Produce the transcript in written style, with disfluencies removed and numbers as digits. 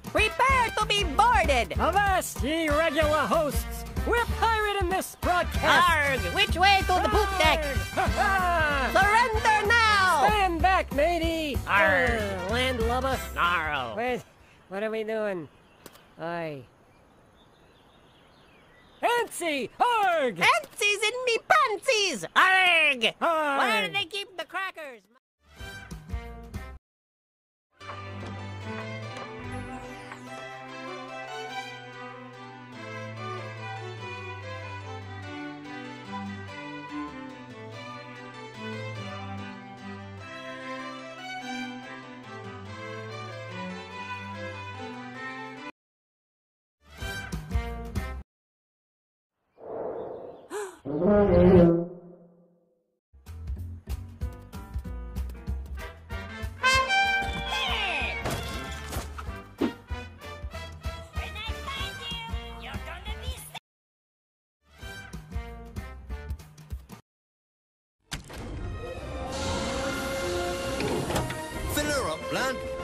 Prepare to be boarded! Avast, ye regular hosts! We're pirating this broadcast! Arg! Which way to the poop deck? Surrender now! Stand back, matey! Arg! Landlubber! Snarl! Wait, what are we doing? Aye. Fancy! Arg! Fancies in me pantsies! Arg! Arg! Where do they keep the crackers? Fill her up, lad.